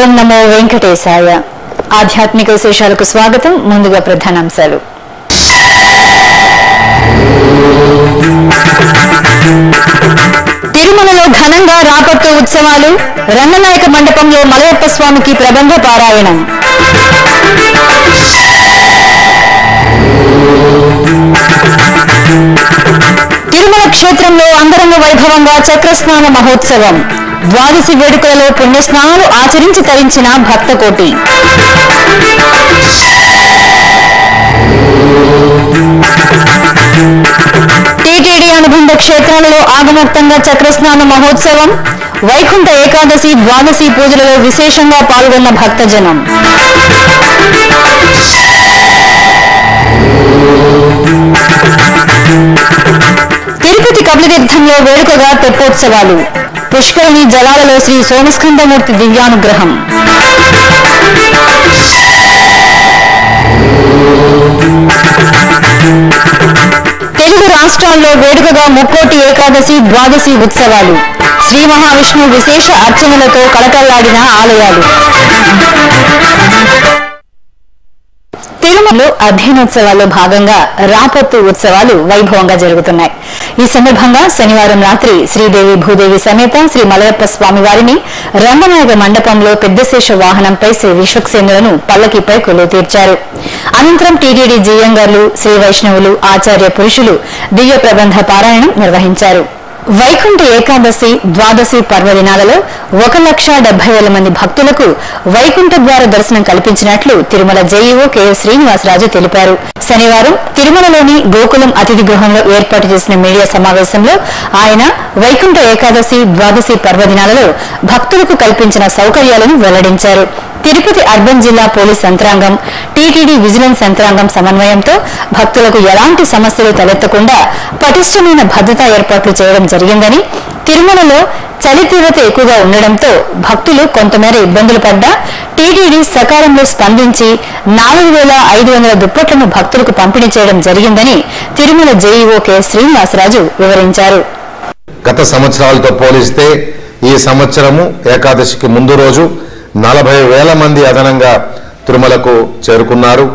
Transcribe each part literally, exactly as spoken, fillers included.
ఓం నమో వెంకటేశాయ. ఆధ్యాత్మిక విశేషాలకు స్వాగతం. ముందుగా ప్రధానాంశాలు. తిరుమలలో ఘనంగా రాపట్టు ఉత్సవాలు. రంగనాయక మండపంలో మలయప్ప స్వామికి ప్రబంధ పారాయణం. తిరుమల క్షేత్రంలో అంగరంగ వైభవంగా చక్రస్నాన మహోత్సవం. ద్వాదశి వేడుకలలో పుణ్యస్నానాలు ఆచరించి తరించిన భక్తకోటి. టీటీడీ అనుబంధ క్షేత్రాలలో ఆగమోక్తంగా చక్రస్నాన మహోత్సవం. వైకుంఠ ఏకాదశి ద్వాదశి పూజలలో విశేషంగా పాల్గొన్న భక్తజనం. తిరుపతి కపిలతీర్థంలో వేడుకగా తెప్పోత్సవాలు. పుష్కరిణి జలాలలో శ్రీ సోమస్కందమూర్తి దివ్యానుగ్రహం. తెలుగు రాష్ట్రాల్లో వేడుకగా ముక్కోటి ఏకాదశి ద్వాదశి ఉత్సవాలు. శ్రీ మహావిష్ణువు విశేష అర్చనలతో కళకళలాడిన ఆలయాలు. తిరుమలలో అధ్యయనోత్సవాల్లో భాగంగా రాపత్తు ఉత్సవాలు వైభవంగా జరుగుతున్నాయి. ఈ సందర్భంగా శనివారం రాత్రి శ్రీదేవి భూదేవి సమేత శ్రీ మలయప్ప స్వామి వారిని రంగనాయక మండపంలో పెద్దశేష వాహనంపై శ్రీ విశ్వక్సేనులను పల్లకిపై కొలువు తీర్చారు. అనంతరం టీటీడీ జీయంగర్లు, శ్రీ వైష్ణవులు, ఆచార్య పురుషులు దివ్య ప్రబంధ పారాయణం నిర్వహించారు. వైకుంఠ ఏకాదశి ద్వాదశి పర్వదినాలలో ఒక లక్ష డెబ్బై వేల మంది భక్తులకు వైకుంఠ ద్వార దర్శనం కల్పించినట్లు తిరుమల జేఈఓ కెఎస్ శ్రీనివాసరాజు తెలిపారు. శనివారం తిరుమలలోని గోకులం అతిథి గృహంలో ఏర్పాటు చేసిన మీడియా సమావేశంలో ఆయన వైకుంఠ ఏకాదశి ద్వాదశి పర్వదినాలలో భక్తులకు కల్పించిన సౌకర్యాలను వెల్లడించారు. తిరుపతి అర్బన్ జిల్లా పోలీస్ యంత్రాంగం, టీటీడీ విజిలెన్స్ యంత్రాంగం సమన్వయంతో భక్తులకు ఎలాంటి సమస్యలు తలెత్తకుండా పటిష్టమైన భద్రతా ఏర్పాట్లు చేయడం జరిగిందని, తిరుమలలో చలి తీవ్రత ఎక్కువగా ఉండడంతో భక్తులు కొంతమేర ఇబ్బందులు పడ్డా టీటీడీ సకాలంలో స్పందించి నాలుగు వేల ఐదు వందల దుప్పట్లను భక్తులకు పంపిణీ చేయడం జరిగిందని తిరుమల జేఈఓ కెఎస్ శ్రీనివాసరాజు వివరించారు. గత సంవత్సరాలతో పోలిస్తే ఈ సంవత్సరము ఏకాదశికి ముందు రోజు నలభై వేల మంది అదనంగా తిరుమలకు చేరుకున్నారు.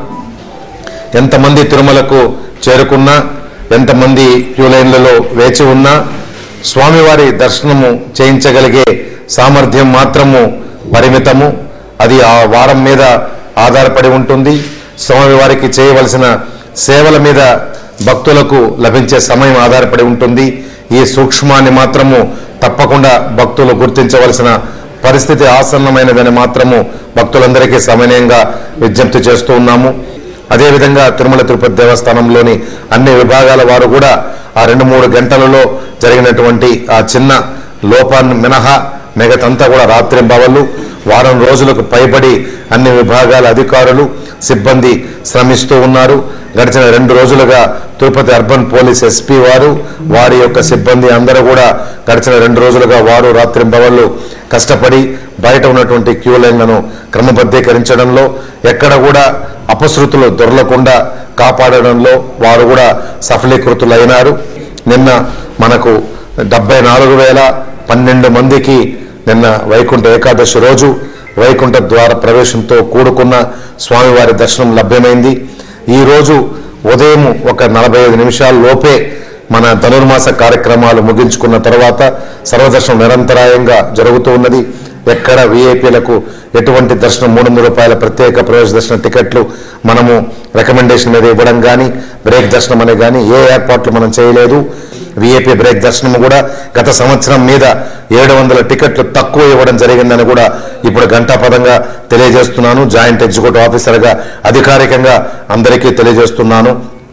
ఎంతమంది తిరుమలకు చేరుకున్నా, ఎంతమంది క్యూ లైన్లలో వేచి ఉన్నా స్వామివారి దర్శనము చేయించగలిగే సామర్థ్యం మాత్రము పరిమితము. అది ఆ వారం మీద ఆధారపడి ఉంటుంది. స్వామివారికి చేయవలసిన సేవల మీద భక్తులకు లభించే సమయం ఆధారపడి ఉంటుంది. ఈ సూక్ష్మాన్ని మాత్రము తప్పకుండా భక్తులు గుర్తించవలసిన పరిస్థితి ఆసన్నమైనదని మాత్రము భక్తులందరికీ సమన్వయంగా విజ్ఞప్తి చేస్తూ ఉన్నాము. అదేవిధంగా తిరుమల తిరుపతి దేవస్థానంలోని అన్ని విభాగాల వారు కూడా ఆ రెండు మూడు గంటలలో జరిగినటువంటి ఆ చిన్న లోపాన్ని మినహా మిగతంతా కూడా రాత్రింబవళ్ళు వారం రోజులకు పైబడి అన్ని విభాగాల అధికారులు, సిబ్బంది శ్రమిస్తూ ఉన్నారు. గడిచిన రెండు రోజులుగా తిరుపతి అర్బన్ పోలీస్ ఎస్పీ వారు, వారి యొక్క సిబ్బంది అందరూ కూడా గడిచిన రెండు రోజులుగా వారు రాత్రింబవళ్ళు కష్టపడి బయట ఉన్నటువంటి క్యూ లైన్లను క్రమబద్ధీకరించడంలో, ఎక్కడ కూడా అపశృతులు దొరలకుండా కాపాడడంలో వారు కూడా సఫలీకృతులైనారు. నిన్న మనకు డెబ్బై నాలుగు వేల పన్నెండు మందికి నిన్న వైకుంఠ ఏకాదశి రోజు వైకుంఠ ద్వార ప్రవేశంతో కూడుకున్న స్వామివారి దర్శనం లభ్యమైంది. ఈరోజు ఉదయం ఒక నలభై ఐదు నిమిషాల లోపే మన ధనుర్మాస కార్యక్రమాలు ముగించుకున్న తర్వాత సర్వదర్శనం నిరంతరాయంగా జరుగుతూ ఉన్నది. ఎక్కడ వీఐపీలకు ఎటువంటి దర్శనం మూడు వందల రూపాయల ప్రత్యేక ప్రవేశ దర్శన టికెట్లు మనము రికమెండేషన్ మీద ఇవ్వడం కానీ, బ్రేక్ దర్శనం అనే కానీ ఏ ఏర్పాట్లు మనం చేయలేదు. వీఐపీ బ్రేక్ దర్శనం కూడా గత సంవత్సరం మీద ఏడు వందల టికెట్లు తక్కువ ఇవ్వడం జరిగిందని కూడా ఇప్పుడు ఘంటాపదంగా తెలియజేస్తున్నాను. జాయింట్ ఎగ్జిక్యూటివ్ ఆఫీసర్గా అధికారికంగా అందరికీ తెలియజేస్తున్నాను.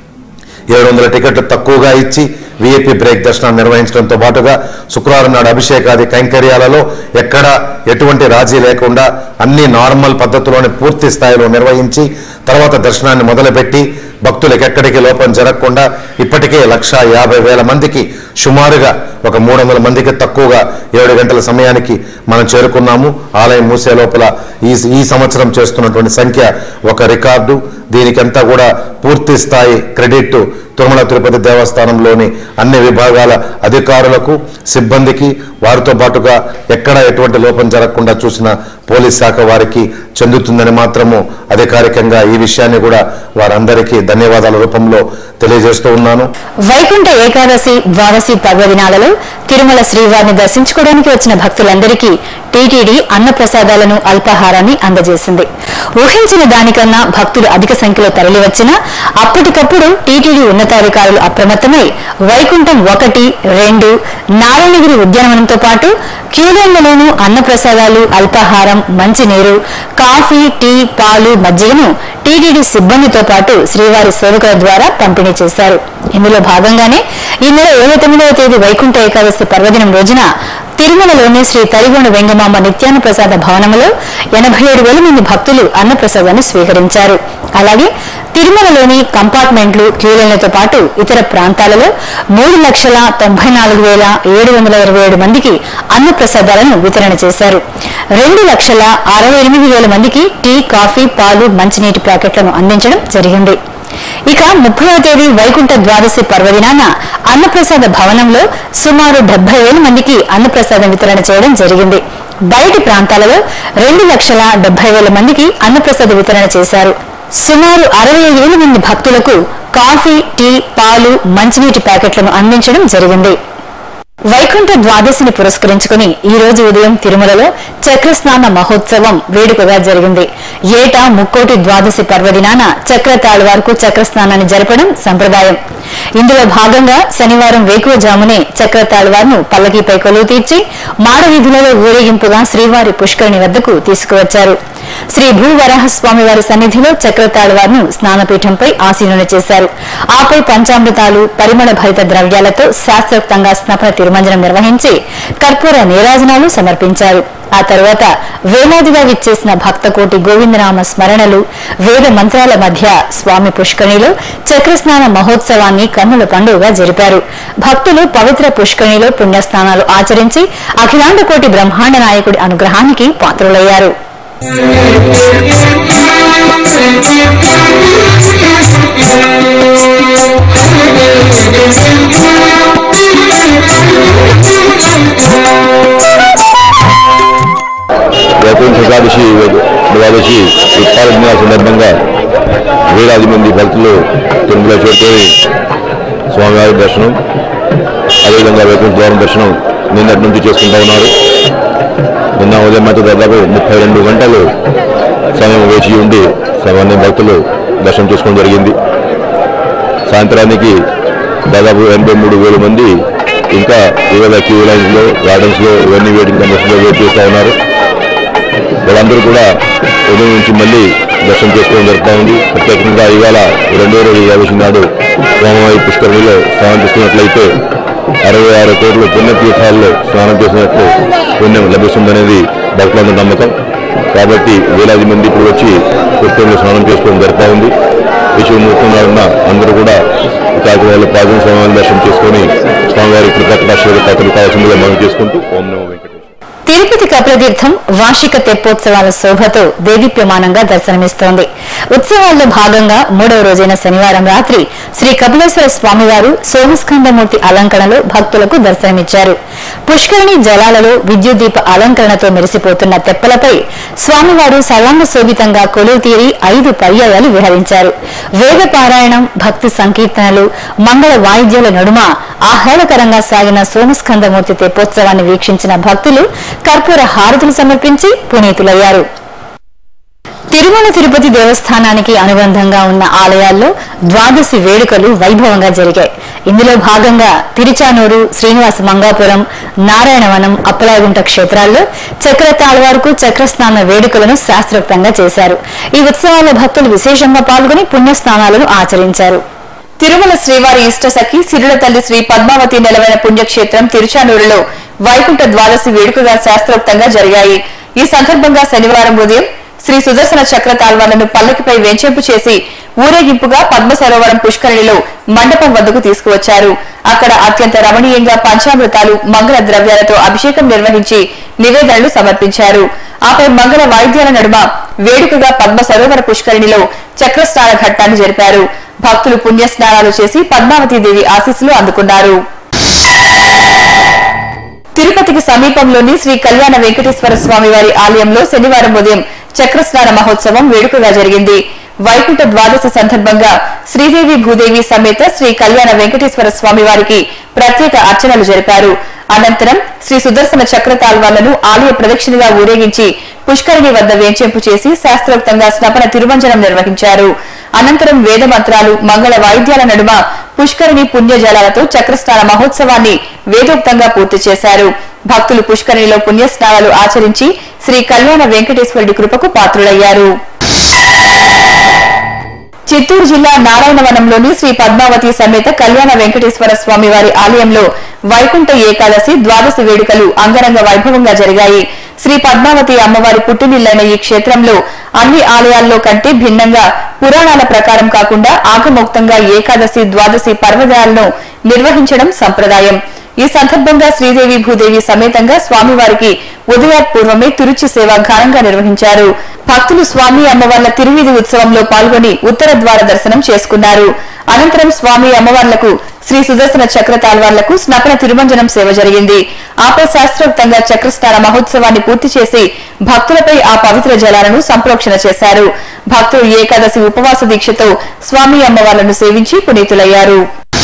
ఏడు వందల టికెట్లు తక్కువగా ఇచ్చి వీఐపీ బ్రేక్ దర్శనాన్ని నిర్వహించడంతో పాటుగా శుక్రవారం నాడు అభిషేకాది కైంకర్యాలలో ఎక్కడ ఎటువంటి రాజీ లేకుండా అన్ని నార్మల్ పద్ధతిలోనే పూర్తి స్థాయిలో నిర్వహించి తర్వాత దర్శనాన్ని మొదలుపెట్టి భక్తులకు ఎక్కడికి లోపం జరగకుండా ఇప్పటికే లక్ష యాభై వేల మందికి సుమారుగా ఒక మూడు వందల మందికి తక్కువగా ఏడు గంటల సమయానికి మనం చేరుకున్నాము. ఆలయం మూసే లోపల ఈ ఈ సంవత్సరం చేస్తున్నటువంటి సంఖ్య ఒక రికార్డు. దీనికంతా కూడా పూర్తి స్థాయి క్రెడిట్ తిరుమల తిరుపతి దేవస్థానంలోని అన్ని విభాగాల అధికారులకు, సిబ్బందికి, వారితో పాటుగా ఎక్కడ ఎటువంటి లోపం జరగకుండా చూసిన పోలీస్ శాఖ వారికి చెందుతుందని మాత్రము అధికారికంగా ఈ విషయాన్ని కూడా వారందరికీ ధన్యవాదాల రూపంలో తెలియజేస్తూ ఉన్నాను. వైకుంఠ ఏకాదశి ద్వాదశి పర్వదినాలలో తిరుమల శ్రీవారిని దర్శించుకోవడానికి వచ్చిన భక్తులందరికీ టీటీడీ అన్న ప్రసాదాలను అల్పాహారాన్ని అందజేసింది. ఊహించిన దానికన్నా భక్తులు అధిక సంఖ్యలో తరలివచ్చినా అప్పటికప్పుడు టీటీడీ ఉన్నతాధికారులు అప్రమత్తమై వైకుంఠం ఒకటి రెండు నారాయణగిరి ఉద్యానవనంతో పాటు క్యూలైన్లలోనూ అన్న ప్రసాదాలు, అల్పాహారం, మంచినీరు, కాఫీ, టీ, పాలు, మజ్జిగను టీటీడీ సిబ్బందితో పాటు శ్రీవారి సేవకుల ద్వారా పంపిణీ చేశారు. ఇందులో భాగంగానే ఈ నెల ఇరవై తొమ్మిదవ తేదీ వైకుంఠ ఏకాదశి పర్వదినం రోజున తిరుమలలోని శ్రీ తరిగొండ వెంగమాంబ నిత్యాన్న ప్రసాద భవనంలో ఎనభై ఏడు వేల మంది భక్తులు అన్నప్రసాదాన్ని స్వీకరించారు. అలాగే తిరుమలలోని కంపార్ట్మెంట్లు, క్యూలైన్లతో పాటు ఇతర ప్రాంతాలలో మూడు లక్షల తొంభై నాలుగు వేల ఏడు వందల ఇరవై ఏడు మందికి అన్న ప్రసాదాలను వితరణ చేశారు. రెండు లక్షల అరవై ఎనిమిది వేల మందికి టీ, కాఫీ, పాలు, మంచినీటి ప్యాకెట్లను అందించడం జరిగింది. ఇక ముప్పైవ తేదీ వైకుంఠ ద్వాదశి పర్వదినాన అన్నప్రసాద భవనంలో సుమారు డెబ్బై వేల మందికి అన్నప్రసాదం వితరణ చేయడం జరిగింది. బయటి ప్రాంతాలలో రెండు లక్షల డెబ్బై వేల మందికి అన్నప్రసాద వితరణ చేశారు. సుమారు అరవై ఐదు వేల మంది భక్తులకు కాఫీ, టీ, పాలు, మంచినీటి ప్యాకెట్లను అందించడం జరిగింది. వైకుంఠ ద్వాదశిని పురస్కరించుకుని ఈ రోజు ఉదయం తిరుమలలో చక్రస్నాన మహోత్సవం వేడుకగా జరిగింది. ఏటా ముక్కోటి ద్వాదశి పర్వదినాన చక్ర తాళ్వార్కు చక్రస్నానాన్ని జరపడం సంప్రదాయం. ఇందులో భాగంగా శనివారం వేకువజామునే చక్ర తాళ్వార్ను పల్లకీపై కొలువు తీర్చి మాడవీధులలో ఊరేగింపుగా శ్రీవారి పుష్కరిణి వద్దకు తీసుకువచ్చారు. శ్రీ భూవరాహస్వామి వారి సన్నిధిలో చక్రతాళ్వార్ను స్నానపీఠంపై ఆసీనులు చేశారు. ఆపై పంచామృతాలు, పరిమళ భరిత ద్రవ్యాలతో శాస్త్రోక్తంగా స్నపన తిరుమంజనం నిర్వహించి కర్పూర నీరాజనాలు సమర్పించారు. ఆ తర్వాత వేలాదిగా విచ్చేసిన భక్తకోటి గోవిందనామ స్మరణలు, వేద మంత్రాల మధ్య స్వామి పుష్కరిణిలో చక్రస్నాన మహోత్సవాన్ని కన్నుల పండుగగా జరిపారు. భక్తులు పవిత్ర పుష్కరిణిలో పుణ్యస్నానాలు ఆచరించి అఖిలాండ కోటి బ్రహ్మాండ నాయకుడి అనుగ్రహానికి పాత్రులయ్యారు. వైకుంఠ ఏకాదశి ద్వాదశి ఉత్పాదన సందర్భంగా వేలాది మంది భక్తులు తిరుమల చేరుకొని స్వామివారి దర్శనం, అదేవిధంగా వైకుంఠ ద్వారం దర్శనం నిన్నటి నుంచి చేసుకుంటూ ఉన్నారు. నిన్న ఉదయం మాత్రం దాదాపు ముప్పై రెండు గంటలు సమయం వేచి ఉండి సామాన్య భక్తులు దర్శనం చేసుకోవడం జరిగింది. సాయంత్రానికి దాదాపు ఎనభై మూడు వేల మంది ఇంకా వివిధ క్యూ లైన్స్లో, గార్డెన్స్లో, ఇవన్నీ వెయిటింగ్ కండిషన్లో వెయిట్ చేస్తూ ఉన్నారు. వాళ్ళందరూ కూడా ఉదయం నుంచి మళ్ళీ దర్శనం చేసుకోవడం జరుగుతూ ఉంది. ప్రత్యేకంగా ఇవాళ రెండో రోజు ఏకాదశి నాడు స్వామివారి పుష్కరిణిలో స్నానం చేసుకున్నట్లయితే అరవై ఆరు కోట్ల పుణ్యతీర్థాల్లో స్నానం చేసినట్లు పుణ్యం లభిస్తుందనేది భక్తులందరి నమ్మకం. కాబట్టి వేలాది మంది ఇప్పుడు వచ్చి పుష్కరిణిలో స్నానం చేసుకోవడం జరుగుతూ ఉంది. విషయం ముఖ్యంగా అందరూ కూడా కార్యక్రమాలు పాల్గొని స్వామివారిని దర్శనం చేసుకుని స్వామివారి కృతజ్ఞతాశ్రయ కథలు కావాల్సిందిగా మనం చేసుకుంటూ ఓం నమో వెంకటేశ్వర. తిరుపతి కపిలతీర్థం వార్షిక తెప్పోత్సవాల శోభతో దేదీప్యమానంగా దర్శనమిస్తోంది. ఉత్సవాల్లో భాగంగా మూడవ రోజైన శనివారం రాత్రి శ్రీ కపిలేశ్వర స్వామివారు సోమస్కందమూర్తి అలంకరణలో భక్తులకు దర్శనమిచ్చారు. పుష్కరిణి జలాలలో విద్యుత్ దీప అలంకరణతో మెరిసిపోతున్న తెప్పలపై స్వామివారు సర్వాంగ శోభితంగా కొలువు తీరి ఐదు పర్యాయాలు విహరించారు. వేద పారాయణం, భక్తి సంకీర్తనలు, మంగళ వాయిద్యాల నడుమ ఆహ్లాదకరంగా సాగిన సోమస్కందమూర్తి తెప్పోత్సవాన్ని వీక్షించిన భక్తులు కర్పూర హారతులు సమర్పించి పునీతులయ్యారు. తిరుమల తిరుపతి దేవస్థానానికి అనుబంధంగా ఉన్న ఆలయాల్లో ద్వాదశి వేడుకలు వైభవంగా జరిగాయి. ఇందులో భాగంగా తిరుచానూరు, శ్రీనివాస మంగాపురం, నారాయణవనం, అప్పలాగుంట క్షేత్రాల్లో చక్ర తాళ్వార్కు చక్రస్నాన వేడుకలను శాస్త్రోక్తంగా చేశారు. ఈ ఉత్సవాల్లో భక్తులు విశేషంగా పాల్గొని పుణ్యస్నానాలను ఆచరించారు. తిరుమల శ్రీవారి ఇష్టసఖి సిరుల తల్లి శ్రీ పద్మావతి నెలవైన పుణ్యక్షేత్రం తిరుచానూరులో వైకుంఠ ద్వాదశి వేడుకగా శాస్త్రోక్తంగా జరిగాయి. ఈ సందర్భంగా శనివారం ఉదయం శ్రీ సుదర్శన చక్ర తాళ్వార్లను పల్లకిపై వెంచేంపు చేసి ఊరేగింపుగా పద్మ సరోవరం పుష్కరిణిలో మండపం వద్దకు తీసుకువచ్చారు. అక్కడ అత్యంత రమణీయంగా పంచామృతాలు, మంగళ ద్రవ్యాలతో అభిషేకం నిర్వహించి నివేదనలు సమర్పించారు. ఆపై మంగళ వాయిద్యాల నడుమ వేడుకగా పద్మ సరోవర పుష్కరిణిలో చక్రస్నాన ఘట్టాన్ని జరిపారు. భక్తులు పుణ్యస్నానాలు చేసి పద్మావతీదేవి ఆశీస్సులు అందుకున్నారు. తిరుపతికి సమీపంలోని శ్రీ కళ్యాణ వెంకటేశ్వర స్వామి వారి ఆలయంలో శనివారం ఉదయం చక్రస్నాన మహోత్సవం వేడుకగా జరిగింది. వైకుంఠ ద్వాదశి సందర్భంగా శ్రీదేవి భూదేవి సమేత శ్రీ కళ్యాణ వెంకటేశ్వర స్వామి వారికి ప్రత్యేక అర్చనలు జరిపారు. అనంతరం శ్రీ సుదర్శన చక్ర తాల్వాలను ఆలయ ప్రదక్షిణగా ఊరేగించి పుష్కరిణి వద్ద వేంచేంపు చేసి శాస్త్రోక్తంగా స్నపన తిరుమంజనం నిర్వహించారు. అనంతరం వేద మంత్రాలు, మంగళ వాయిద్యాల నడుమ పుష్కరిణి పుణ్యజలాలతో చక్రస్నాన మహోత్సవాన్ని వేదోక్తంగా పూర్తి చేశారు. భక్తులు పుష్కరిణిలో పుణ్యస్నానాలు ఆచరించి శ్రీ కళ్యాణ వెంకటేశ్వరుడి కృపకు పాత్రులయ్యారు. చిత్తూరు జిల్లా నారాయణవనంలోని శ్రీ పద్మావతి సమేత కళ్యాణ వెంకటేశ్వర స్వామి వారి ఆలయంలో వైకుంఠ ఏకాదశి ద్వాదశి వేడుకలు అంగరంగ వైభవంగా జరిగాయి. శ్రీ పద్మావతి అమ్మవారి పుట్టినిల్లైన ఈ క్షేత్రంలో అన్ని ఆలయాల్లో కంటే భిన్నంగా పురాణాల ప్రకారం కాకుండా ఆగమోక్తంగా ఏకాదశి ద్వాదశి పర్వదినాలను నిర్వహించడం సంప్రదాయం. ఈ సందర్భంగా శ్రీదేవి భూదేవి సమేతంగా స్వామివారికి ఉదయాత్పూర్వమే తిరుచి సేవ ఘనంగా నిర్వహించారు. భక్తులు స్వామి అమ్మవార్ల తిరువీధి ఉత్సవంలో పాల్గొని ఉత్తర ద్వార దర్శనం చేసుకున్నారు. అనంతరం స్వామి అమ్మవార్లకు శ్రీ సుదర్శన చక్ర తాల్వార్లకు స్నపన తిరుమంజనం సేవ జరిగింది. ఆపై శాస్త్రోక్తంగా చక్రస్నాన మహోత్సవాన్ని పూర్తి చేసి భక్తులపై ఆ పవిత్ర జలాలను సంప్రోక్షణ చేశారు. భక్తులు ఏకాదశి ఉపవాస దీక్షతో స్వామి అమ్మవార్లను సేవించి పునీతులయ్యారు.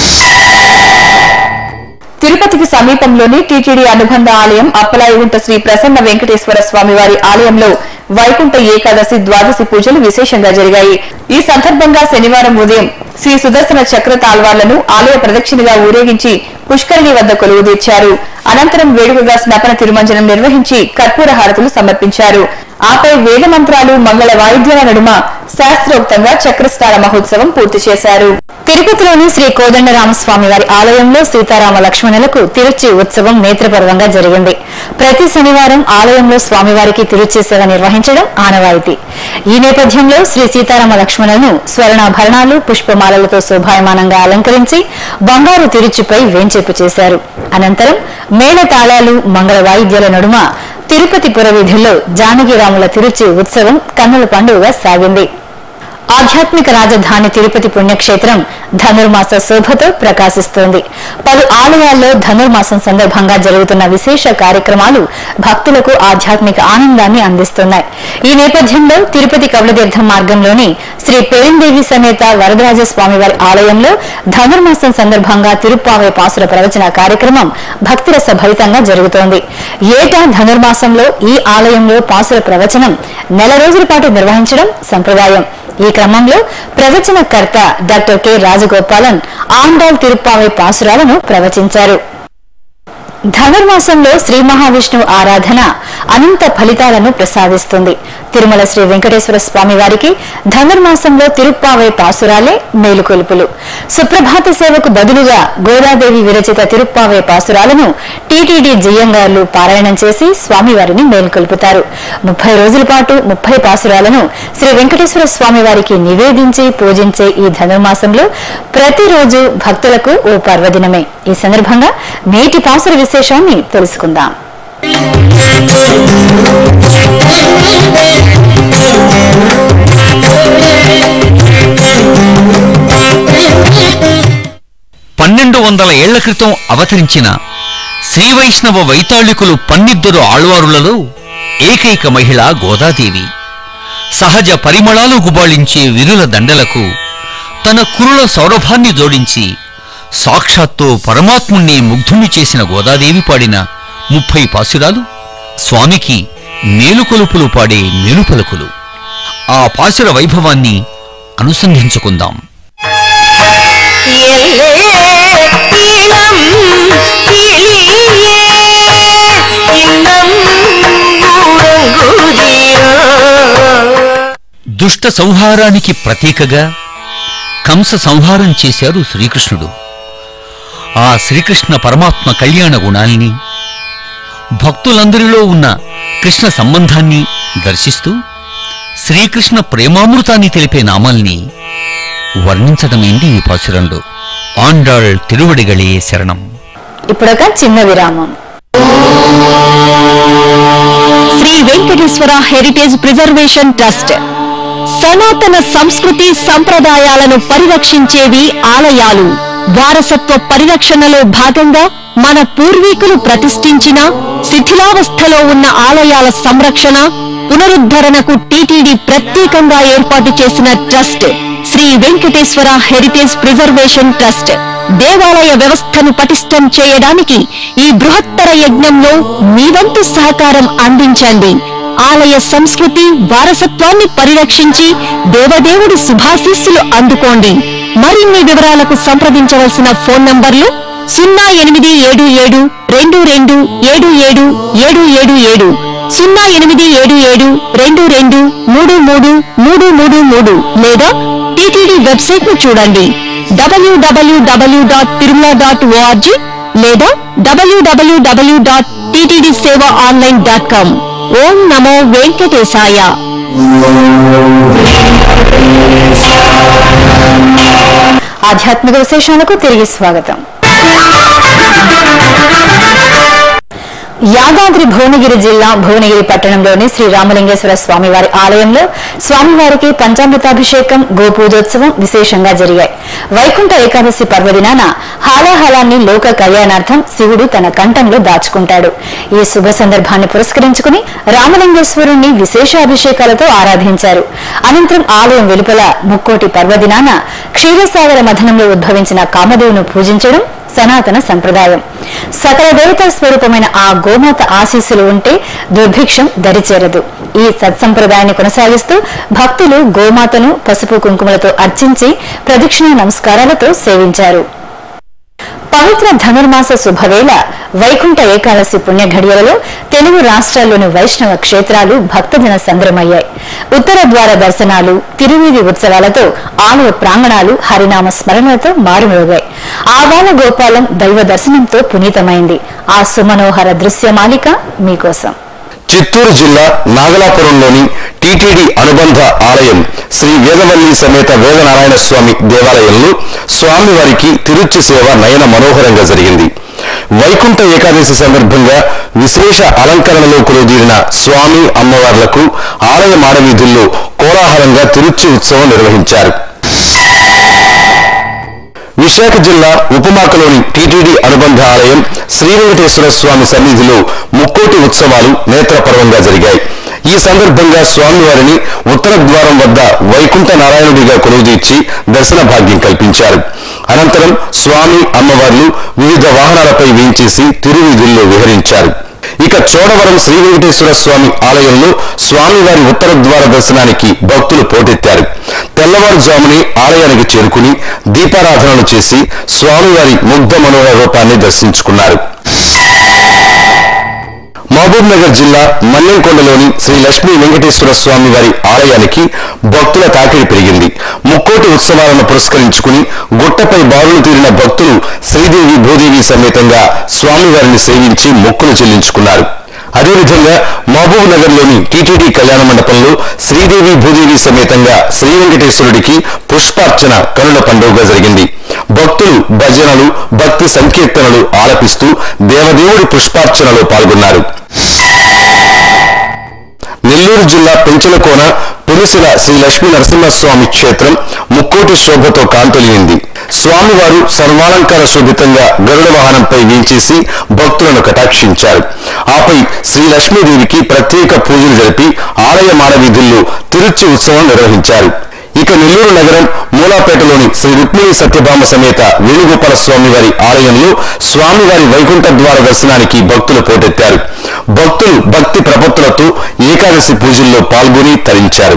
తిరుపతికి సమీపంలోని టీటీడీ అనుబంధ ఆలయం అప్పలాయగుంట శ్రీ ప్రసన్న వెంకటేశ్వర స్వామి వారి ఆలయంలో వైకుంఠ ఏకాదశి ద్వాదశి పూజలు విశేషంగా జరిగాయి. ఈ సందర్భంగా శనివారం ఉదయం శ్రీ సుదర్శన చక్ర తాల్వార్లను ఆలయ ప్రదక్షిణగా ఊరేగించి పుష్కరిణి వద్ద కొలువు తీర్చారు. అనంతరం వేడుకగా స్నపన తిరుమంజనం నిర్వహించి కర్పూర హారతులు సమర్పించారు. ఆపై వేద మంత్రాలు, మంగళ వాయిద్యాల నడుమ శాస్త్రోక్తంగా చక్రస్నాన మహోత్సవం పూర్తి చేశారు. తిరుపతిలోని శ్రీ కోదండరామస్వామి వారి ఆలయంలో సీతారామ లక్ష్మణులకు తిరుచి ఉత్సవం నేత్రపర్వంగా జరిగింది. ప్రతి శనివారం ఆలయంలో స్వామివారికి తిరుచి సేవ నిర్వహించడం ఆనవాయితీ. ఈ నేపథ్యంలో శ్రీ సీతారామ లక్ష్మణులను స్వర్ణాభరణాలు, పుష్పమాలలతో శోభాయమానంగా అలంకరించి బంగారు తిరుచిపై వేంచేపు చేశారు. అనంతరం మేళ తాళాలు, మంగళ వాయిద్యాల నడుమ తిరుపతి పురవీధుల్లో జానకిరాముల తిరుచి ఉత్సవం కన్నుల పండుగగా సాగింది. ఆధ్యాత్మిక రాజధాని తిరుపతి పుణ్యక్షేత్రం ధనుర్మాస శోభతో ప్రకాశిస్తోంది. పలు ఆలయాల్లో ధనుర్మాసం సందర్భంగా జరుగుతున్న విశేష కార్యక్రమాలు భక్తులకు ఆధ్యాత్మిక ఆనందాన్ని అందిస్తున్నాయి. ఈ నేపథ్యంలో తిరుపతి కవళతీర్థం మార్గంలోని శ్రీ పెరిందేవి సమేత వరదరాజస్వామి వారి ఆలయంలో ధనుర్మాసం సందర్భంగా తిరుప్పావై పాసుర ప్రవచన కార్యక్రమం భక్తిరస భరితంగా జరుగుతోంది. ఏటా ధనుర్మాసంలో ఈ ఆలయంలో పాసుర ప్రవచనం నెల రోజుల పాటు నిర్వహించడం సంప్రదాయం. ఈ క్రమంలో ప్రవచనకర్త డాక్టర్ కె రాజగోపాలన్ ఆండాల్ తిరుప్పావై పాసురాలను ప్రవచించారు. ధనుర్మాసంలో శ్రీ మహావిష్ణువు ఆరాధన అనంత ఫలితాలను ప్రసాదిస్తుంది. తిరుమల శ్రీ వెంకటేశ్వర స్వామి వారికి ధనుర్మాసంలో తిరుప్పావై పాసురాలే మేలుకొలుపులు. సుప్రభాత సేవకు బదులుగా గోదాదేవి విరచిత తిరుప్పావై పాసురాలను టీటీడీ జియ్యంగార్లు పారాయణం చేసి స్వామివారిని మేలుకొల్పుతారు. ముప్పై రోజుల పాటు ముప్పై పాసురాలను శ్రీ వెంకటేశ్వర స్వామి వారికి నివేదించి పూజించే ఈ ధనుర్మాసంలో ప్రతిరోజు భక్తులకు ఓ పర్వదినమే. ఈ సందర్భంగా నేటి పాసుర విశేషాన్ని తెలుసుకుందాం. పన్నెండు వందల ఏళ్ల క్రితం అవతరించిన శ్రీ వైష్ణవ వైతాళికులు పన్నిద్దరు ఆళ్వారులలో ఏకైక మహిళ గోదాదేవి. సహజ పరిమళాలు గుబాళించే విరుల దండలకు తన కురుల సౌరభాన్ని జోడించి సాక్షాత్తు పరమాత్ముణ్ణి ముగ్ధుణ్ణి చేసిన గోదాదేవి పాడిన ముప్పై పాసురాలు స్వామికి మేలుకొలుపులు పాడే మేలుపలుకులు. ఆ పాసుర వైభవాన్ని అనుసంధించుకుందాం. దుష్ట సంహారానికి ప్రతీకగా కంస సంహారం చేశారు శ్రీకృష్ణుడు. ఆ శ్రీకృష్ణ పరమాత్మ కళ్యాణ గుణాల్ని, భక్తులందరిలో ఉన్న కృష్ణ సంబంధాన్ని దర్శిస్తూ శ్రీకృష్ణ ప్రేమామృతాన్ని తెలిపే నామాల్ని వర్ణించడమైంది ఈ పాసురంలో. ఆండాళ్ తిరువడిగళే శరణం. ఇప్పుడొక చిన్న విరామం. Sri Venkateswara heritage preservation trust సనాతన సంస్కృతి సంప్రదాయాలను పరిరక్షించేవి ఆలయాలు. వారసత్వ పరిరక్షణలో భాగంగా మన పూర్వీకులు ప్రతిష్ఠించిన శిథిలావస్థలో ఉన్న ఆలయాల సంరక్షణ పునరుద్ధరణకు టీటీడీ ప్రత్యేకంగా ఏర్పాటు చేసిన trust Sri Venkateswara heritage preservation trust దేవాలయ వ్యవస్థను పటిష్టం చేయడానికి ఈ బృహత్తర యజ్ఞంలో మీ వంతు సహకారం అందించండి. ఆలయ సంస్కృతి వారసత్వాన్ని పరిరక్షించి దేవదేవుడి శుభాశీస్సులు అందుకోండి. మరిన్ని వివరాలకు సంప్రదించవలసిన ఫోన్ నంబర్లు సున్నా ఎనిమిది ఏడు ఏడు రెండు రెండు ఏడు ఏడు ఏడు ఏడు ఏడు సున్నా ఎనిమిది ఏడు ఏడు రెండు రెండు మూడు మూడు మూడు మూడు మూడు లేదా టీటీడీ వెబ్సైట్ ను చూడండి WWW dot Tirumala dot ORG లేదా WWW dot TTD seva online dot com. ఓం నమో వెంకటేశాయ. ఆధ్యాత్మిక విశేషాలకు తిరిగి స్వాగతం. యాదాద్రి భువనగిరి జిల్లా భువనగిరి పట్టణంలోని శ్రీ రామలింగేశ్వర స్వామివారి ఆలయంలో స్వామివారికి పంచామృతాభిషేకం గోపూజోత్సవం విశేషంగా జరిగాయి. వైకుంఠ ఏకాదశి పర్వదినాన హాలాహలాన్ని లోక కళ్యాణార్థం శివుడు తన కంఠంలో దాచుకుంటాడు. ఈ శుభ సందర్భాన్ని పురస్కరించుకుని రామలింగేశ్వరుణ్ణి విశేష అభిషేకాలతో ఆరాధించారు. అనంతరం ఆలయం వెలుపల ముక్కోటి పర్వదినాన క్షీరసాగర మథనంలో ఉద్భవించిన కామదేవును పూజించడం సనాతన సంప్రదాయం. సకల దేవతా స్వరూపమైన ఆ గోమాత ఆశీస్సులు ఉంటే దుర్భిక్షం దరిచేరదు. ఈ సత్సంప్రదాయాన్ని కొనసాగిస్తూ భక్తులు గోమాతను పసుపు కుంకుమలతో అర్చించి ప్రదక్షిణ నమస్కారాలతో సేవించారు. పవిత్ర ధనుర్మాస శుభవేళ వైకుంఠ ఏకాదశి పుణ్య ఘడియలలో తెలుగు రాష్ట్రాల్లోని వైష్ణవ క్షేత్రాలు భక్తజన సంద్రమయ్యాయి. ఉత్తర ద్వార దర్శనాలు, తిరువీధి ఉత్సవాలతో ఆలయ ప్రాంగణాలు హరినామ స్మరణలతో మారుమోగాయి. ఆవాల గోపాలం దైవ దర్శనంతో పునీతమైంది. ఆ సుమనోహర దృశ్యమాలిక మీకోసం. చిత్తూరు జిల్లా నాగలాపురంలోని టీటీడీ అనుబంధ ఆలయం శ్రీ వేదవల్లి సమేత వేదనారాయణ స్వామి దేవాలయంలో స్వామివారికి తిరుచి సేవ నయన మనోహరంగా జరిగింది. వైకుంఠ ఏకాదశి సందర్భంగా విశేష అలంకరణలో కొలువుదీరిన స్వామి అమ్మవార్లకు ఆలయ మాడవీధుల్లో కోలాహలంగా తిరుచి ఉత్సవం నిర్వహించారు. విశాఖ జిల్లా ఉపమాకలోని టీటీడీ అనుబంధ ఆలయం శ్రీ వెంకటేశ్వర స్వామి సన్నిధిలో ముక్కోటి ఉత్సవాలు నేత్రపర్వంగా జరిగాయి. ఈ సందర్భంగా స్వామివారిని ఉత్తర ద్వారం వద్ద వైకుంఠ నారాయణుడిగా కొలువుదీర్చి దర్శన భాగ్యం కల్పించారు. అనంతరం స్వామి అమ్మవార్లు వివిధ వాహనాలపై వేంచేసి తిరువీధుల్లో విహరించారు. ఇక చోడవరం శ్రీ వెంకటేశ్వర స్వామి ఆలయంలో స్వామివారి ఉత్తర ద్వార దర్శనానికి భక్తులు పోటెత్తారు. తెల్లవారుజామునే ఆలయానికి చేరుకుని దీపారాధనలు చేసి స్వామివారి ముగ్ధ మనోహర రూపాన్ని దర్శించుకున్నారు. మహబూబ్ నగర్ జిల్లా మన్నెంకొండలోని శ్రీ లక్ష్మీ వెంకటేశ్వర స్వామి వారి ఆలయానికి భక్తుల తాకిడి పెరిగింది. ముక్కోటి ఉత్సవాలను పురస్కరించుకుని గుట్టపై బారులు తీరిన భక్తులు శ్రీదేవి భూదేవి సమేతంగా స్వామివారిని సేవించి మొక్కులు చెల్లించుకున్నారు. అదేవిధంగా మహబూబ్ నగర్ లోని టీటీడీ కళ్యాణ మండపంలో శ్రీదేవి భూదేవి సమేతంగా శ్రీ వెంకటేశ్వరుడికి పుష్పార్చన కనుల పండుగగా జరిగింది. భక్తులు భజనలు, భక్తి సంకీర్తనలు ఆలపిస్తూ దేవదేవుడి పుష్పార్చనలో పాల్గొన్నారు. నెల్లూరు జిల్లా పెంచలకోన పులిసిల శ్రీ లక్ష్మీ నరసింహస్వామి క్షేత్రం ముక్కోటి శోభతో కాంతులింది. స్వామివారు సర్వాలంకార శోభితంగా గరుడ వాహనంపై వీంచేసి భక్తులను కటాక్షించారు. ఆపై శ్రీ లక్ష్మీదేవికి ప్రత్యేక పూజలు జరిపి ఆలయ మాడవీధుల్లో తిరుచి ఉత్సవం నిర్వహించారు. ఇక నెల్లూరు నగరం మూలాపేటలోని శ్రీ రుక్మిణి సత్యభామ సమేత వేణుగోపాల స్వామి వారి ఆలయంలో స్వామివారి వైకుంఠ ద్వార దర్శనానికి భక్తులు పోటెత్తారు. భక్తులు భక్తి ప్రపత్తులతో ఏకాదశి పూజల్లో పాల్గొని తరించారు.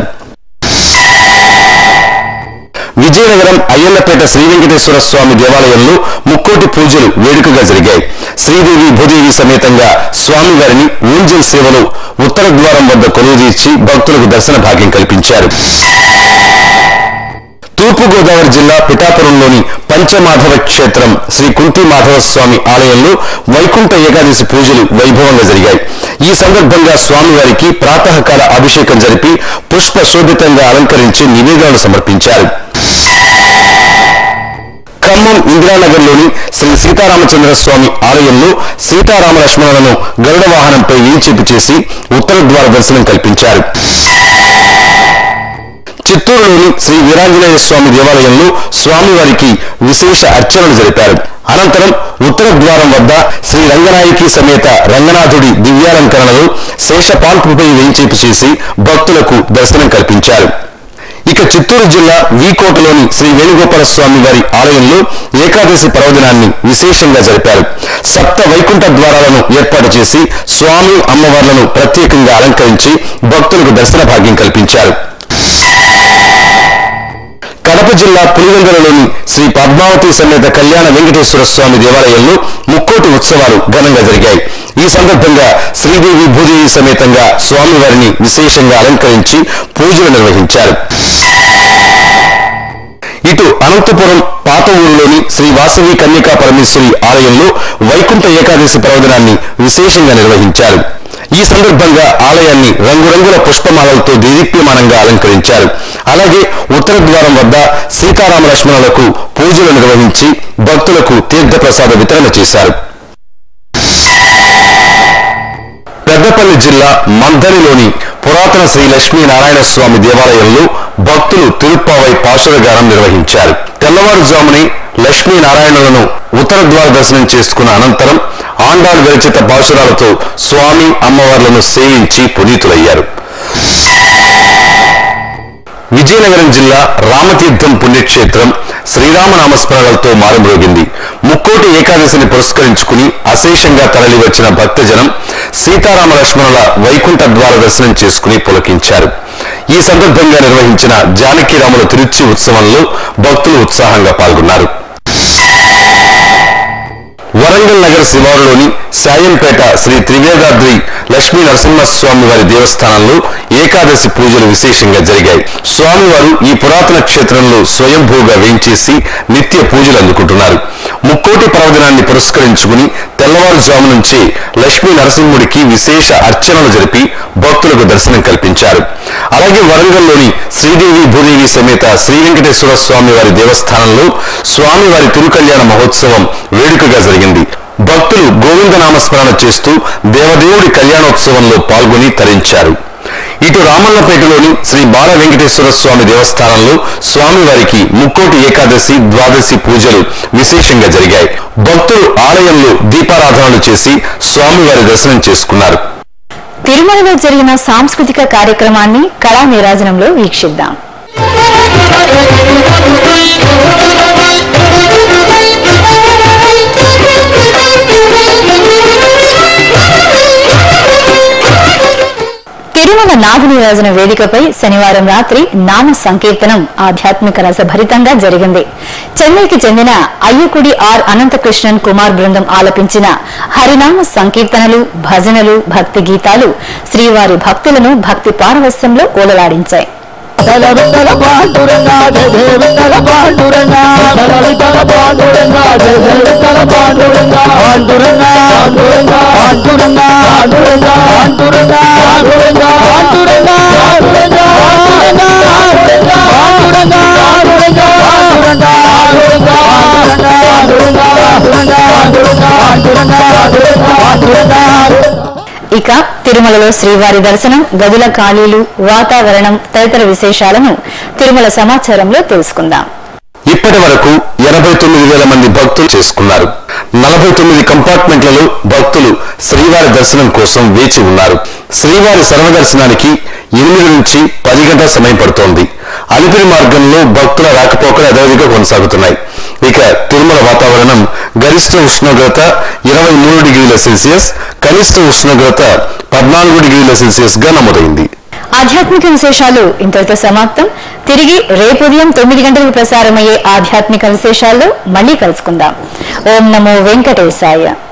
విజయనగరం అయ్యన్నపేట శ్రీ వెంకటేశ్వర స్వామి దేవాలయంలో ముక్కోటి పూజలు వేడుకగా జరిగాయి. శ్రీదేవి భూదేవి సమేతంగా స్వామివారిని ఊంజల్ సేవలో ఉత్తర ద్వారం వద్ద కొలువుదీర్చి భక్తులకు దర్శన భాగ్యం కల్పించారు. తూర్పుగోదావరి జిల్లా పిఠాపురంలోని పంచమాధవ క్షేత్రం శ్రీ కుంతి మాధవ స్వామి ఆలయంలో వైకుంఠ ఏకాదశి పూజలు వైభవంగా జరిగాయి. ఈ సందర్భంగా స్వామివారికి ప్రాతకాల అభిషేకం జరిపి పుష్ప శోభితంగా అలంకరించి నివేదనలు సమర్పించారు. ఖమ్మం ఇందిరానగర్లోని శ్రీ సీతారామచంద్ర స్వామి ఆలయంలో సీతారామ లక్ష్మణులను గరుడ వాహనంపై వీంచేపు చేసి ఉత్తర ద్వార దర్శనం కల్పించారు. చిత్తూరులోని శ్రీ వీరాంజనేయ స్వామి దేవాలయంలో స్వామివారికి విశేష అర్చనలు జరిపారు. అనంతరం ఉత్తర ద్వారం వద్ద శ్రీ రంగనాయకి సమేత రంగనాథుడి దివ్యాలంకరణలో శేషపాల్పుపై వేంచేపు చేసి భక్తులకు దర్శనం కల్పించారు. ఇక చిత్తూరు జిల్లా వీకోటలోని శ్రీ వేణుగోపాల స్వామి వారి ఆలయంలో ఏకాదశి పర్వదినాన్ని విశేషంగా జరిపారు. సప్త వైకుంఠ ద్వారాలను ఏర్పాటు చేసి స్వామి అమ్మవార్లను ప్రత్యేకంగా అలంకరించి భక్తులకు దర్శన భాగ్యం కల్పించారు. కడప జిల్లా పులివెందులలోని శ్రీ పద్మావతి సమేత కళ్యాణ వెంకటేశ్వర స్వామి దేవాలయంలో ముక్కోటి ఉత్సవాలు ఘనంగా జరిగాయి. ఈ సందర్భంగా శ్రీదేవి భూదేవి సమేతంగా స్వామివారిని విశేషంగా అలంకరించి పూజలు నిర్వహించారు. ఇటు అనంతపురం పాత ఊరులోని శ్రీ వాసవి కన్యకా పరమేశ్వరి ఆలయంలో వైకుంఠ ఏకాదశి పర్వదినాన్ని విశేషంగా నిర్వహించారు. ఈ సందర్భంగా ఆలయాన్ని రంగురంగుల పుష్పమాలలతో దేదీప్యమానంగా అలంకరించారు. అలాగే ఉత్తర ద్వారం వద్ద సీతారామ లక్ష్మణులకు పూజలు నిర్వహించి భక్తులకు తీర్థప్రసాద వితరణ చేశారు. పెద్దపల్లి జిల్లా మంథనిలోని పురాతన శ్రీ లక్ష్మీనారాయణ స్వామి దేవాలయంలో భక్తులు తిరుప్పావై పాశురగానం నిర్వహించారు. తెల్లవారుజామునే లక్ష్మీనారాయణులను ఉత్తర ద్వార దర్శనం చేసుకున్న అనంతరం ఆండాళ్ విరచిత పాశురాలతో స్వామి అమ్మవార్లను సేవించి పునీతులయ్యారు. విజయనగరం జిల్లా రామతీర్థం పుణ్యక్షేత్రం శ్రీరామనామస్మరణలతో మారుమ్రోగింది. ముక్కోటి ఏకాదశిని పురస్కరించుకుని అశేషంగా తరలివచ్చిన భక్తజనం సీతారామ లక్ష్మణుల వైకుంఠ ద్వార దర్శనం చేసుకుని పులకించారు. ఈ సందర్భంగా నిర్వహించిన జానకీరాముల తిరుచి ఉత్సవంలో భక్తులు ఉత్సాహంగా పాల్గొన్నారు. వరంగల్ నగర శివారులోని సాయంపేట శ్రీ త్రివేదాద్రి లక్ష్మీ నరసింహస్వామి వారి దేవస్థానంలో ఏకాదశి పూజలు విశేషంగా జరిగాయి. స్వామివారు ఈ పురాతన క్షేత్రంలో స్వయంభూగా వేంచేసి నిత్య పూజలు అందుకుంటున్నారు. ముక్కోటి పర్వదినాన్ని పురస్కరించుకుని తెల్లవారుజాము నుంచి లక్ష్మీ నరసింహుడికి విశేష అర్చనలు జరిపి భక్తులకు దర్శనం కల్పించారు. అలాగే వరంగల్లోని శ్రీదేవి భూదేవి సమేత శ్రీ వెంకటేశ్వర స్వామి వారి దేవస్థానంలో స్వామివారి తిరుకల్యాణ మహోత్సవం వేడుకగా జరిగింది. భక్తులు గోవిందనామస్మరణ చేస్తూ దేవదేవుడి కళ్యాణోత్సవంలో పాల్గొని తరించారు. ఇటు రామన్నపేటలోని శ్రీ బాల వెంకటేశ్వర స్వామి దేవస్థానంలో స్వామివారికి ముక్కోటి ఏకాదశి ద్వాదశి పూజలు విశేషంగా జరిగాయి. భక్తులు ఆలయంలో దీపారాధనలు చేసి స్వామివారి దర్శనం చేసుకున్నారు. తిరుమలలో జరిగిన సాంస్కృతిక కార్యక్రమాన్ని కళా నీరాజనంలో వీక్షిద్దాం. తిరుమల నాగనీరాజన వేదికపై శనివారం రాత్రి నామ సంకీర్తనం ఆధ్యాత్మిక రసభరితంగా జరిగింది. చెన్నైకి చెందిన అయ్యకుడి ఆర్ అనంతకృష్ణన్ కుమార్ బృందం ఆలపించిన హరినామ సంకీర్తనలు, భజనలు, భక్తి గీతాలు శ్రీవారి భక్తులను భక్తి పారవస్యంలో ఓలలాడించాయి. ఇక తిరుమలలో శ్రీవారి దర్శనం, గదుల ఖాళీలు, వాతావరణం తదితర విశేషాలను తిరుమల సమాచారంలో తెలుసుకుందాం. ఇప్పటి వరకు ఎనభై తొమ్మిది వేల మంది భక్తులు చేసుకున్నారు. నలభై తొమ్మిది కంపార్ట్మెంట్లలో భక్తులు శ్రీవారి దర్శనం కోసం వేచి ఉన్నారు. శ్రీవారి సర్వదర్శనానికి ఎనిమిది నుంచి పది గంటల సమయం పడుతోంది. అలిపిరి మార్గంలో భక్తుల రాకపోకలు యథావిధిగా కొనసాగుతున్నాయి. ఇక తిరుమల వాతావరణం గరిష్ట ఉష్ణోగ్రత ఇరవై మూడు డిగ్రీల సెల్సియస్, కనిష్ట ఉష్ణోగ్రత పద్నాలుగు డిగ్రీల సెల్సియస్ గా నమోదైంది. ఆధ్యాత్మిక విశేషాలు ఇంతటితో సమాప్తం. తిరిగి రేపు ఉదయం తొమ్మిది గంటలకు ప్రసారమయ్యే ఆధ్యాత్మిక విశేషాల్లో మళ్లీ కలుసుకుందాం. ఓం నమో వెంకటేశాయ.